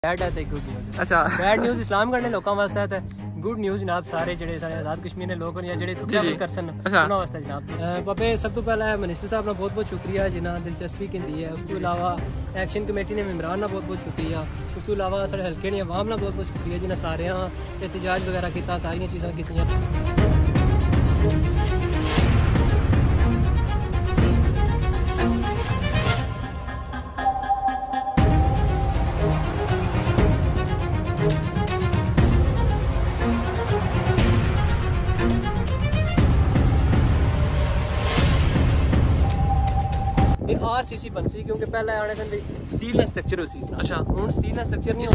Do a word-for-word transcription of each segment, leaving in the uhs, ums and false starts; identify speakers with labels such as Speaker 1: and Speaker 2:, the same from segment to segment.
Speaker 1: Bad है ते good news.
Speaker 2: अच्छा
Speaker 1: बैड न्यूज़ इस्लाम करने लोगों वास्ते है, गुड न्यूज़ जनाब सारे जेडे सारे आजाद कश्मीर ने लोग या जेडे ट्रैवल कर सन उन्हां वास्ते जनाब। बाबे सब तो पहला मिनिस्टर साहब ने बहुत बहुत शुक्रिया जिन्हें दिलचस्पी कीती है। उस तो अलावा एक्शन कमेटी ने मेम्बरान ना बहुत बहुत शुक्रिया। उस तो अलावा साढ़े हल्के ने अवाम ना बहुत बहुत शुक्रिया जिन्हें सारे एहतजाज वगैरह किया, सारियां चीज़ां कीतियां। आर सी सी बन सी क्योंकि पहले आने से स्टील का स्ट्रक्चर हो सी।
Speaker 2: अच्छा
Speaker 1: हूँ स्टील का स्ट्रक्चर नहीं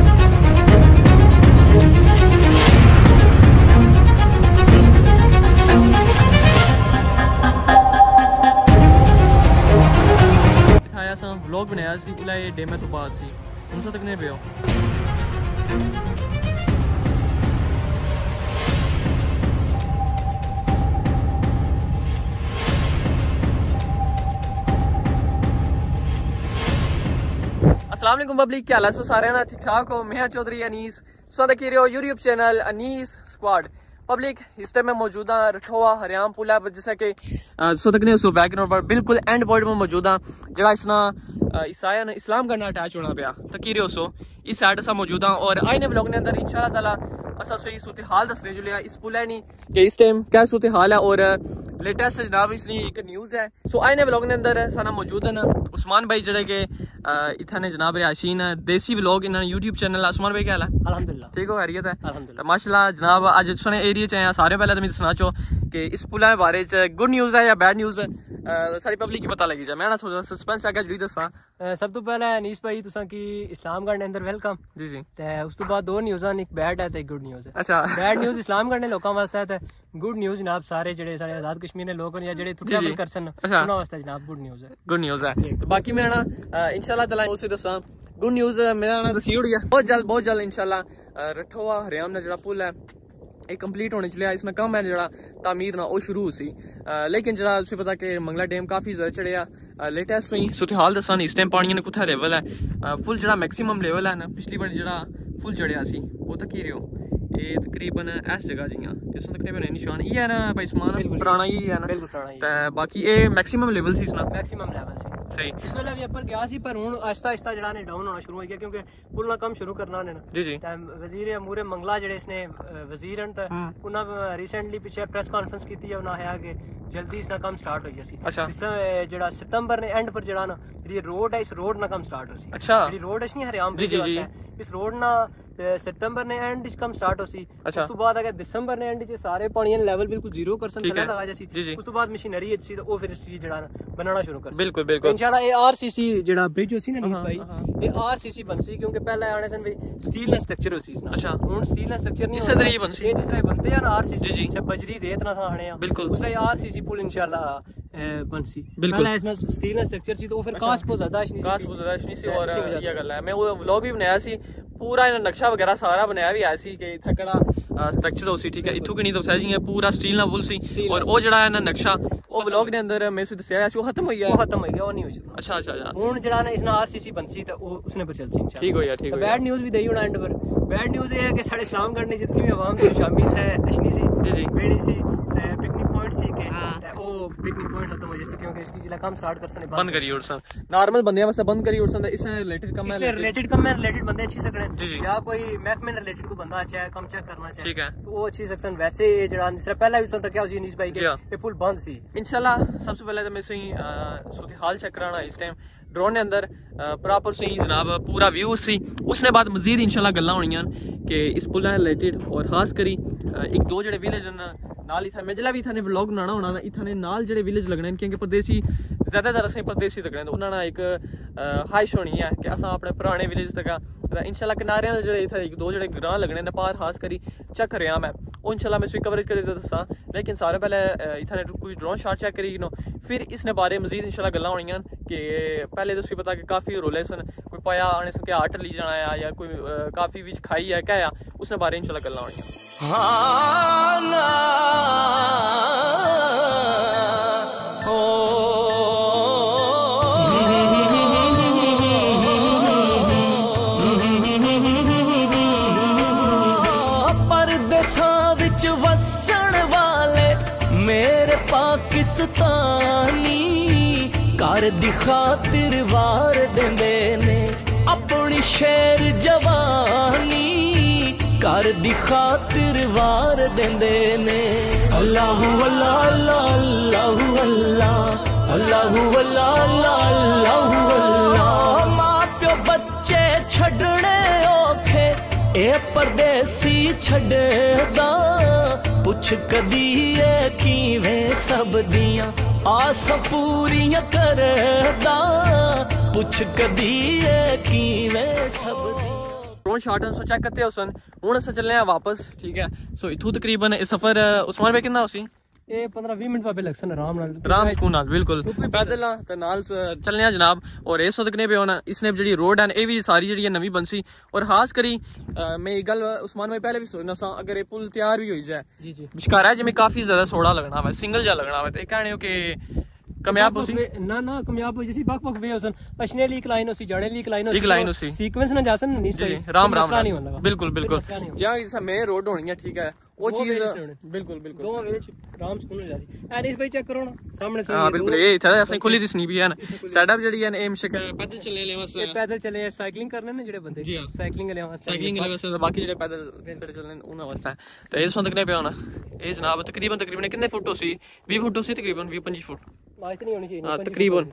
Speaker 2: दिखाया सा व्लॉग बनाया सी पहले ये डेमे तो बाद सी हुण सा तक नहीं पियो। अस्सलाम वालेकुम पब्लिक, क्या हाल है? सो सारे ना ठीक ठाक हो? मैं चौधरी अनीस सो देख रहे हो YouTube channel Anees squad. Public इस टाइम में मौजूदा रठोआ हरियाम पुला पर जैसा कि सो तक सो बैकग्राउंड पर बिल्कुल एंड पॉइंट में मौजूदा जगह इसना ईसाया ने इस्लाम करना अटैच होना पाया तकीरे सो इस साइड सा मौजूदा और आई ने व्लॉग ने अंदर इंशाल्लाह ताला असा सो सूरत हाल दसने जो लिया इस पुल है नहीं कि इस टाइम क्या सूरत हाल है और लेटेस्ट जनाब इसलिए एक न्यूज़ है। सो आई ने व्लॉग ने अंदर साना मौजूद है ना उस्मान भाई जड़े के इतने जनाब रिहायशीन देसी व्लॉग इन्होंने यूट्यूब चैनल है। उस्मान भाई क्या हाल है?
Speaker 1: अल्हम्दुलिल्लाह ठीक
Speaker 2: हो, खैरियत है
Speaker 1: अल्हम्दुलिल्लाह।
Speaker 2: तो माशाल्लाह जनाब अज सुने एरिया च आए सारे पहले तो मैं दसना चाहो कि इस पुल के बारे च गुड न्यूज़ है या बैड न्यूज़ है सारी पब्लिक की पता लगी जाए। मैं ना सोचा सस्पेंस है जी दसा।
Speaker 1: सब तो पहले अनीस भाई तुसा की इस्लाम करने अंदर वेलकम
Speaker 2: जी जी
Speaker 1: ते उस तो बाद दो न्यूज़ां एक बैड है ते गुड न्यूज़ है।
Speaker 2: अच्छा
Speaker 1: बैड न्यूज़ इस्लाम करने लोगों वास्ते है, गुड न्यूज़ जनाब सारे जेडे सारे आजाद कश्मीर ने लोग या जेडे ट्रैवल कर सन उन्हां वास्ते जनाब गुड न्यूज़ है।
Speaker 2: गुड न्यूज़ है तो बाकी मैं ना इंशाल्लाह ताला उसे दसा गुड न्यूज़ मेरा ना दसी उड़ गया बहुत जल्द बहुत जल्द इंशाल्लाह रठोआ हरियाम ना जड़ा पुल है एक कंप्लीट होने चलिया। इसमें कम है जरा तामीर ना वो शुरू सी लेकिन जरा उसे पता कि मंगला डैम काफ़ी ज़्यादा चढ़िया लेटेस्ट हुई सूरत हाल दसा इस टाइम पानी ने कुत्थे लेवल है फुल जरा मैक्सिमम लेवल है ना पिछली बार जरा फुल चढ़िया सी वो तक ही रहो ये तकरीबन इस जगह जियां इस तकरीबन निशान ये है ना भाई समान पुराना ही है ना बिल्कुल पुराना बाकी ये मैक्सिमम लेवल सी इसना
Speaker 1: मैक्सिमम लेवल सी
Speaker 2: सही
Speaker 1: इस वेले भी ऊपर गया सी पर हुन आहिस्ता आहिस्ता जड़ा ने डाउन होना शुरू हो गया क्योंकि पुल ना कम शुरू करना ने
Speaker 2: जी जी
Speaker 1: वजीर अमूर मंगला जेडे इसने वजीर हैं त उन्हां रिसेंटली पीछे प्रेस कॉन्फ्रेंस की है उन्हां है कि जल्दी इसना काम स्टार्ट हो जासी।
Speaker 2: अच्छा
Speaker 1: इस जड़ा सितंबर ने एंड पर जड़ा ना ये रोड है इस रोड ना काम स्टार्ट हो सी।
Speaker 2: अच्छा
Speaker 1: ये रोड है नहीं हरियाम
Speaker 2: जी जी
Speaker 1: इस रोड ना सितंबर ने एंड कम स्टार्ट हो सी।
Speaker 2: अच्छा
Speaker 1: उस तो बाद अगर दिसंबर ने एंड च सारे पानी लेवल बिल्कुल जीरो कर सन लगा जासी उस तो बाद मशीनरी अच्छी तो वो फिर इस जड़ा बनाना शुरू कर
Speaker 2: बिल्कुल बिल्कुल
Speaker 1: इंशाल्लाह ये आरसीसी जड़ा ब्रिज हो सी ना नीस भाई ये आरसीसी बन सी क्योंकि पहले आने से स्टील का स्ट्रक्चर हो सी। अच्छा
Speaker 2: हुन
Speaker 1: स्टील का स्ट्रक्चर नहीं
Speaker 2: इस तरह ही बन सी
Speaker 1: जिस तरह बनते हैं ना आरसीसी से बजरी रेत ना आने
Speaker 2: बिल्कुल
Speaker 1: उस तरह आरसीसी पुल इंशाल्लाह बन सी। पहले इसमें स्टील का स्ट्रक्चर सी तो फिर कास्ट बहुत ज्यादा नहीं सी
Speaker 2: कास्ट बहुत ज्यादा नहीं सी और ये गल है मैं वो व्लॉग भी बनाया सी पूरा नक्शा वगैरह सारा बनाया भी ऐसी कि इत्थे कड़ा स्ट्रक्चर हो सी ठीक है इथों कि नहीं तो सही है पूरा स्टील ना पुल सी और वो जड़ा है ना नक्शा वो व्लॉग ने अंदर मैं उसे दसया वो खत्म हो गया
Speaker 1: वो खत्म हो गया वो नहीं हुई।
Speaker 2: अच्छा अच्छा अच्छा
Speaker 1: हुन जड़ा ना इसना आरसीसी बन सी तो वो उसने पर चल सी इंशाल्लाह
Speaker 2: ठीक हो गया ठीक हो गया।
Speaker 1: बैड न्यूज़ भी देई होना एंड पर बैड न्यूज़ ये है कि साढ़े इस्लाम करने जितनी भी आवाम जो शामिल है अशनी सी
Speaker 2: जी जी
Speaker 1: बेड़ी सी पिकनिक पॉइंट सी के वो पिकनिक पॉइंट खत्म हो जैसे क्योंकि इसकी जिला काम स्टार्ट कर सने
Speaker 2: बंद करी और सन नॉर्मल बंदे वास्ते बंद करी और सन इससे रिलेटेड कम है
Speaker 1: इससे रिलेटेड कम है रिलेटेड बंदे अच्छी सकड़े या कोई महकमे रिलेटेड को बंदा अच्छा है कम चेक करना चाहिए ठीक है तो वो अच्छी सेक्शन वैसे जड़ा जिस तरह पहला भी तो क्या हुई नीस भाई के ये पुल बंद सी। इंशाल्लाह
Speaker 2: सबसे पहले तो मैं सही सूरत हाल चेक कराना इस टाइम ड्रोन ने अंदर प्रॉपर सही जनाब पूरा व्यू सी उसने बाद मजीद इंशाल्लाह गल्लां होनियां कि इस पुल रिलेटेड और खास करी एक दो जड़े विलेज नाल इत्थे मेजला भी इत्थे व्लॉग बनाना होना ना इत्थे नाल जड़े विलेज लगने क्योंकि परदेसी ज्यादातर असें परदेसी लगने उन्होंने एक ख्वाहिश होनी है कि असां अपने पुराने विलेज तक इंशाल्लाह किनारे जड़े इत्थे एक दो जड़े ग्रां लगने न पार खास करी चेक करेआ मैं वो इंशाल्लाह मैं कवरेज करे दसा लेकिन सारे पहले इत्थे कोई ड्रोन शॉट चेक करी नो फिर इसने बारे मजीद इंशाल्लाह गल्लां होनियां कि पहले तो उसी पता कि काफ़ी रोले सन कोई पाया आने से क्या आर्ट ली जाना है या कोई काफ़ी बीच खाई है क्या उसने बारे इंशाल्लाह गल्लां होनियां।
Speaker 3: पाकिस्तानी कर दी खातिर वार देंदे ने अपनी शेर जवानी कर दी खातिर वार देंदे ने। अल्लाहु अल्लाह अल्लाहु अल्लाह अल्लाहु अल्लाह अल्लाहु अल्लाह। मां प्यो बच्चे छड़ने औखे ए परदेसी छड़दा पुछ कदी ए किवें सब दियां आसां पूरियां करदा पुछ कदी ए किवें सब दियां।
Speaker 2: ड्रोन शॉट सो चेक करते हो सन हुन अस चलने वापस ठीक है। सो इथू तकरीबन इस सफर उस्मान भाई कितना उसी
Speaker 1: ये पंद्रह बीस मिनट पापे लगसन आराम नाल
Speaker 2: आराम सुकून नाल बिल्कुल पैदल ना ते नाल चलने आ जनाब। और इस सदकने पे होना इसने जेडी रोड है ये भी सारी जेडी नवी बनसी। और खास करी मैं एक गल उस्मान भाई पहले भी सोचना सा अगर ये पुल तैयार भी हो जाए जी जी बिशकारा जिमें काफी ज्यादा सोड़ा लगना है सिंगल जा लगना है तो कहने हो कि कामयाब होसी
Speaker 1: ना ना कामयाब हो जैसी बक बक वे होसन अशने लीक लाइन होसी जाने लीक लाइन होसी
Speaker 2: लीक लाइन होसी
Speaker 1: सीक्वेंस ना जासन नहीं
Speaker 2: जी राम राम राम बिल्कुल बिल्कुल जहां इस में रोड होनी है ठीक है वो चीज बिल्कुल बिल्कुल दो वेच राम सुकून हो जासी एनिस भाई चेक करो ना सामने से हां बिल्कुल ये इथे असली खुली दिसनी भी है ना सेटअप जेडी है एम शिक पैदल चलने ले बस
Speaker 1: पैदल चले साइकिलिंग करने ने जेडे बंदे जी साइकिलिंग ले वास्ते
Speaker 2: साइकिलिंग ले वास्ते बाकी जेडे पैदल फिर चलने उन वास्ते तो इस संदकने पे होना ये जनाब तकरीबन तकरीबन कितने फुट होसी बीस फुट होसी तकरीबन बीस पच्चीस फुट
Speaker 1: आज नहीं होनी चाहिए
Speaker 2: हां तकरीबन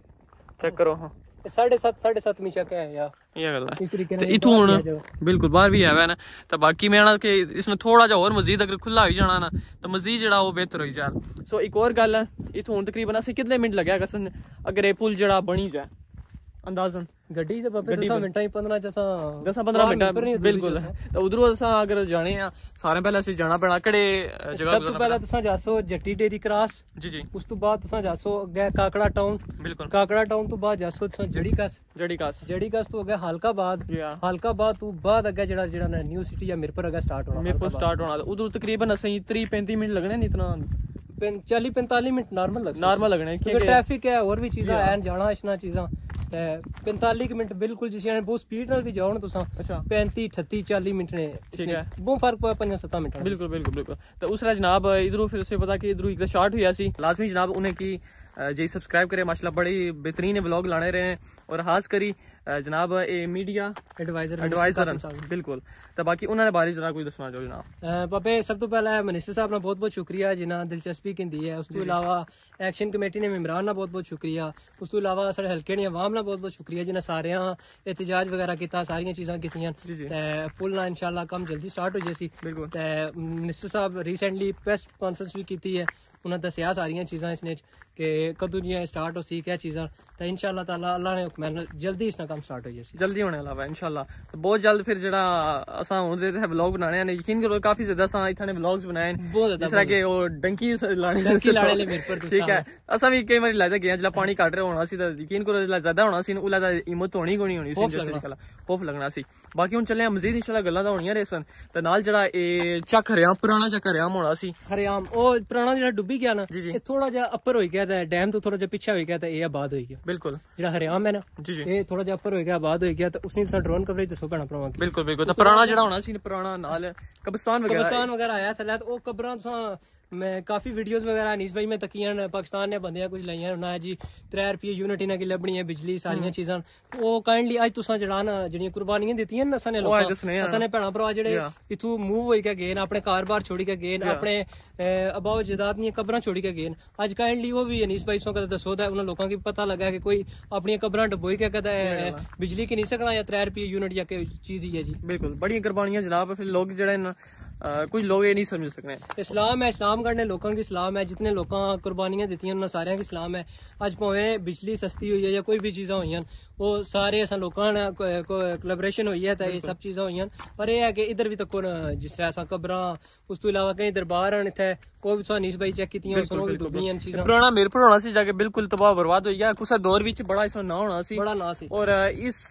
Speaker 2: चेक करो हां
Speaker 1: साढ़े सात साढ़े सात मीचा क्या है यार
Speaker 2: ये गल है ते इथू हुन बिल्कुल बाहर भी है ना तो बाकी मैं ना कि इसमें थोड़ा जा और मजीद अगर खुला हो जाना ना तो मजीद जेड़ा वो बेहतर हो जाए। सो एक और गल है इथू हुन तकरीबन असी कितने मिनट लगे कसन अगर ये पुल जेड़ा बनी जाए अंदाजन
Speaker 1: गड्डी से बाबे दस मिनट ही पंद्रह जैसा
Speaker 2: दस पंद्रह मिनट बिल्कुल तो उधरों असा अगर जाने आ सारे पहले असी जाना पैना कड़े जगह
Speaker 1: सब तो पहले तुसा जासो जट्टी डेरी क्रॉस
Speaker 2: जी जी
Speaker 1: उस तो बाद तुसा जासो अगे काकड़ा टाउन
Speaker 2: बिल्कुल
Speaker 1: काकड़ा टाउन तो बाद जासो तुसा जड़ी कस
Speaker 2: जड़ी कस
Speaker 1: जड़ी कस तो अगे हल्काबाद हल्काबाद तो बाद अगे जेड़ा जेड़ा न्यू सिटी या मीरपुर अगे स्टार्ट होना
Speaker 2: मीरपुर स्टार्ट होना उधर तकरीबन असी तीस पैंतीस मिनट लगने नहीं इतना
Speaker 1: चालीस पैंतालीस मिनट नॉर्मल लग
Speaker 2: नॉर्मल लगने
Speaker 1: क्योंकि ट्रैफिक है और भी चीज़ां हैन जाना इशना चीज़ां पैंतालीस मिनट बिल्कुल जिस बहुत स्पीड नाल भी जाओ ना तुसा पैंतीस अठत्ती चालीस मिनट ने ठीक है बहुत फर्क पड़ा पंज सत्त मिनट
Speaker 2: बिल्कुल बिल्कुल बिल्कुल तो उसरा जनाब इधरों फिर से पता कि इधरों एक शॉट हुआ सी लाजमी जनाब उन्हें की जी सब्सक्राइब करे माशाल्लाह बड़ी बेहतरीन व्लॉग लाने रहे हैं और खास करी जनाब ए मीडिया
Speaker 1: एडवाइजर
Speaker 2: एडवाइजर बिल्कुल तो बाकी उन्होंने बारे जरा कुछ दसना चाहो जनाब।
Speaker 1: पापे सब तो पहला मिनिस्टर साहब ने बहुत बहुत शुक्रिया जिन्हें दिलचस्पी की है। उस तो इलावा एक्शन कमेटी ने मेम्बरान ना बहुत बहुत शुक्रिया। उस तो इलावा साढ़े हल्के ने अवाम ना बहुत बहुत शुक्रिया जिन्हें सारे एहतजाज वगैरह किया सारियां चीज़ां कीतियां ते पुल ना इंशाल्लाह कम जल्दी स्टार्ट हो जासी बिल्कुल ते मिनिस्टर साहब रिसेंटली प्रेस कॉन्फ्रेंस भी की है उन्हें दसिया सारियां चीज़ां इसने कि कदों जियां स्टार्ट हो सी क्या चीज़ां तो इंशाल्लाह ताला अल्लाह ने हुक्म जल्दी इसना काम स्टार्ट हो जासी
Speaker 2: जल्दी होने वाला है इंशाल्लाह तो बहुत जल्द फिर जेड़ा असा हुंदे ते व्लॉग बनाने ने यकीन करो काफी ज्यादा असा इथाने व्लॉग्स बनाए
Speaker 1: बहुत ज्यादा
Speaker 2: जिस तरह के वो डंकी लाने
Speaker 1: डंकी लाने ले मेरे पर
Speaker 2: ठीक है असा भी कई बार लादा गया जला पानी काट रहे होना सी तो यकीन करो जला ज्यादा होना सी उला दा हिम्मत होनी कोनी होनी सी इंशाल्लाह खौफ लगना सी बाकी हुन चले मजीद इंशाल्लाह गल्लां दा होनियां रेसन ते नाल जेड़ा ए चक हरियाम पुराना चक हरियाम होना सी
Speaker 1: हरियाम ओ पुराना जेड़ा डुब्बी गया ना ये थोड़ा जा अपर हो गया था डैम तो थोड़ा जा पीछे हो गया था ये आबाद हो गया बिल्कुल जेड़ा हरियाम है ना जी जी ये थोड़ा जा अपर हो गया आबाद हो गया तो उसने सा ड्रोन कवरेज दसो पैना परावा
Speaker 2: बिल्कुल बिल्कुल तो पुराना जेड़ा होना सी पुराना नाल कब्रिस्तान वगैरह
Speaker 1: कब्रिस्तान वगैरह आया था तो ओ कब्रां तुसा मैं काफी वीडियोस वगैरह अनीस भाई मैं तकियां पाकिस्तान ने बंदियां कुछ लाइयां ना जी त्रै रुपये यूनिट इन्हां की लभनी है बिजली सारियां चीज़ां ओ काइंडली अज तुसा जेड़ा ना जेड़ियां कुर्बानियां दित्तियां ना असां ने लोकां असां ने भैणां भरा जेड़े इथू मूव होई के गए अपने कार-बार छोड़ी के गए अपने अबाओ जायदाद दियां कब्रां छोड़ी के गए अज काइंडली वो भी अनीस भाई सो कदे दसो दा उन्हां लोकां की पता लगा कि कोई अपनी कब्रां डबोई के कदे बिजली की नहीं सकना या त्रै रुपये यूनिट या कोई चीज ही है जी बिल्कुल बड़ी कुर्बानियां जनाब फिर लोग जेड़े ना Uh, कुछ लोग ये नहीं समझ सकते इस्लाम है इस्लाम करने लोगों की इस्लाम है जितने लोग कुर्बानियां दी उन्होंने सारे की इस्लाम है अज भावें बिजली सस्ती हुई है या कोई भी चीज़ां हुई वो सारे अस लोगों ने कोलैबोरेशन हुई है तो ये सब चीज़ां हुई पर यह है कि इधर भी तक जिस तरह अस कब्रां उस तो इलावा कई दरबार हैं इतने वो भी अनीस भाई चेक कीतियां भी डुबियां चीज़ां पुराना मीरपुर होना सी जाके बिल्कुल तबाह बर्बाद हो गया कुछ दौर विच बड़ा इसमें ना होना सी बड़ा ना सी और इस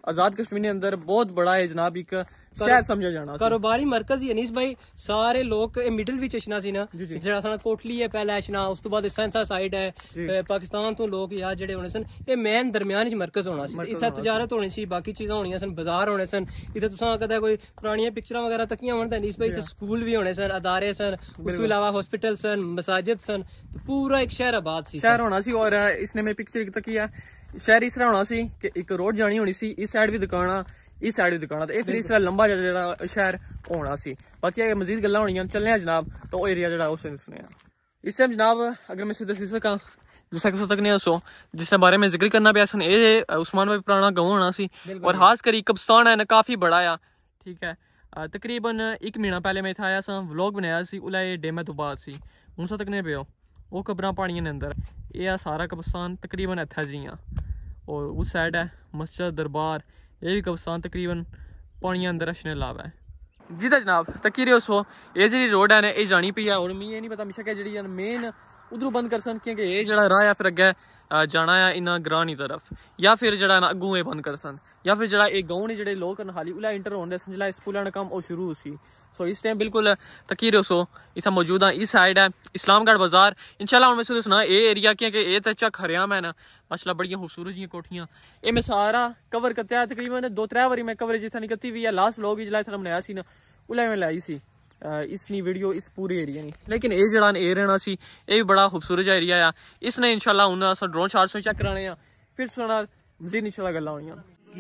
Speaker 2: आजाद कश्मीर के अंदर बहुत बड़ा है जनाब, एक शहर समझा जाना,
Speaker 1: कारोबारी मरकज ही अनीस भाई। सारे लोग मिडल विच अचना सी ना, जेड़ा साडा कोटली है पहले अचना, उस तो बाद सेंसा साइड है, पाकिस्तान तो लोग यार जेड़े होने सन, ये मेन दरमियान च मरकज होना सी। इत्थे तजारत होनी सी, बाकी चीजां होनियां सन, बाजार होने सन। इत्थे तुसां कदे कोई पुरानियां पिक्चरां वगैरह तकियां होण तां अनीस भाई, इत्थे स्कूल भी होने सन, अदारे सन, उस तो अलावा हॉस्पिटल सन, मसाजिद सन, तो पूरा एक शहर आबाद सी,
Speaker 2: शहर होना सी। और इसने में पिक्चर तकी है शहर इस तरह होना सी कि एक रोड जानी होनी सी, इस साइड भी दुकाना, इस साइड भी दुकाना, तो फिर इस तरह लंबा जेह्ड़ा शहर होना सी। बाकी अगर मजीद गल्लां होनियां चलने हैं जनाब, तो वो एरिया जेह्ड़ा उस सुने इस टाइम जनाब। अगर मैं दसी सकां जिस तक तक नहीं सो जिसके बारे में जिक्र करना पिया सन, ये उस्मान भाई पुराना गाँव होना सी, और खास करी कब्रिस्तान है ना काफी बड़ा आ, ठीक है। तकरीबन एक महीना पहले मैं इत्थे आया सा, व्लॉग बनाया सी, उला ये डेम तो बाद सी, हूँ सा तक नहीं पियो वो कबरां पानियां ने अंदर, ये सारा कब्रिस्तान तकरीबन इत्थे जियां, और उस साइड है मस्जिद दरबार, ये भी कब्रिस्तान तकरीबन पानियां अंदर अशने लावा है जी। तो जनाब तकी रहे सो ये जी रोड है ना ये जानी पी है, और मी ये नहीं पता हमेशा क्या जी मेन उधरों बंद कर सन, क्योंकि ये जरा राह है फिर अगे जाना है इन्ना ग्रां तरफ, या फिर जरा ना अगू बंद कर सन, या फिर जरा एक गाँव ने जो लोग हाली उला इंटर होने जिला इस पुल कम वो शुरू सी। सो इस टाइम बिल्कुल तकी रहो सो इतना मौजूद है, इस साइड है इस्लामगढ़ बाजार इंशाल्लाह। हूँ मैं सुना ये एरिया क्योंकि ये तो चक हरियाम है ना माशाल्लाह, बड़ियां खूबसूरत जी कोठियां, ये मैं सारा कवर करते हैं तकरीबन दो त्रै बारी मैं कवरेज इतना नहीं करती हुई है। लास्ट व्लॉग जिला इतना बनाया सी ना उला मैं लाई सी इसनी वीडियो इस पूरे एरिया नहीं, लेकिन ये जरा ए रहना सी, ये भी बड़ा खूबसूरत एरिया है। इसने इंशाल्लाह हूँ अस ड्रोन शॉट्स में चेक कराने हैं, फिर सुना मजीद इंशाल्लाह गल्लां होनियां।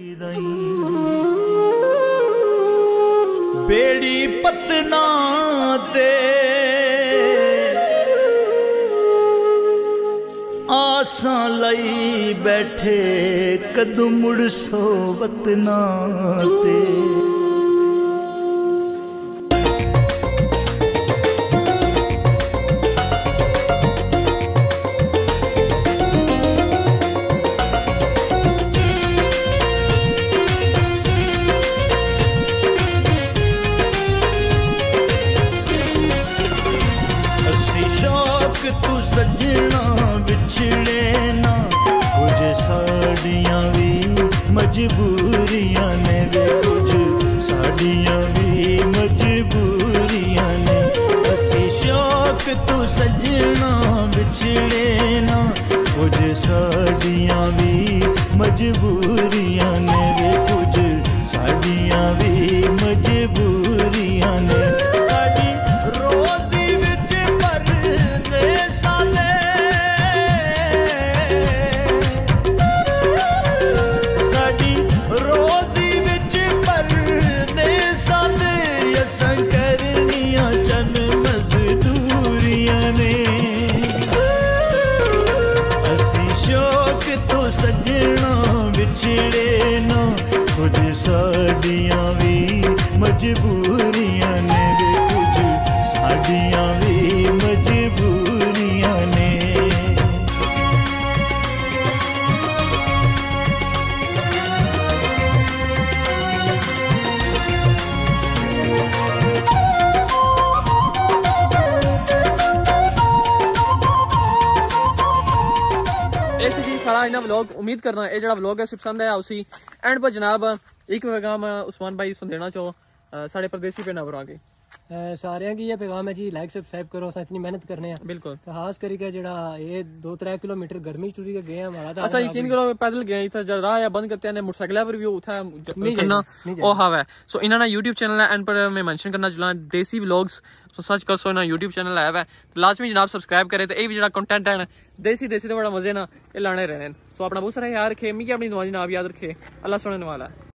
Speaker 3: बेड़ी पतना दे आसां लई बैठे कदू मुड़ सो वतना ते। तू सजना विछड़े ना कुछ साड़ियां भी मजबूरियां ने वे, कुछ साड़ियां भी मजबूरियां ने। असी शौक तू सजना विछड़े ना कुछ साड़ियां भी मजबूरियां ने वे, कुछ साड़ियां भी मजबूरियां ने। साड़ी रोजी करनिया चन मजदूरियां ने। असी शौक तो सजना बिछड़े ना कुछ साड़ियां भी मजबूरियां ने, कुछ साड़ियां भी मजबूरियां ने।
Speaker 2: सारा इन्ना व्लॉग उम्मीद करना ये जो व्लॉग है पसंद है उसी एंड पर जनाब एक पैगाम उस्मान भाई सुन देना चाहो साढ़े परदेसी पे नवर आगे
Speaker 1: सारे की ये पैगाम है जी, लाइक सब्सक्राइब करो, अस इतनी मेहनत करने हैं
Speaker 2: बिल्कुल,
Speaker 1: खास करके जेड़ा ये दो त्रै किलोमीटर गर्मी टूरी के गए हमारा था,
Speaker 2: असा यकीन करो पैदल गए इधर जब राह बंद करते हैं मोटरसाइकिल पर भी उठा करना ओ हवा है। सो इन्होंने यूट्यूब चैनल है एंड पर मैं मेंशन करना चला देसी व्लॉग्स, सो सर्च कर सो ना यूट्यूब चैनल है तो लाजमी जनाब सब्सक्राइब करे, तो ये भी जो कंटेंट है देसी देसी तो बड़ा मजे ना ये लाने रहने। सो अपना बहुत सारा याद रखे, मिगी अपनी दुआ जनाब याद रखे, अल्लाह सुनने वाला है।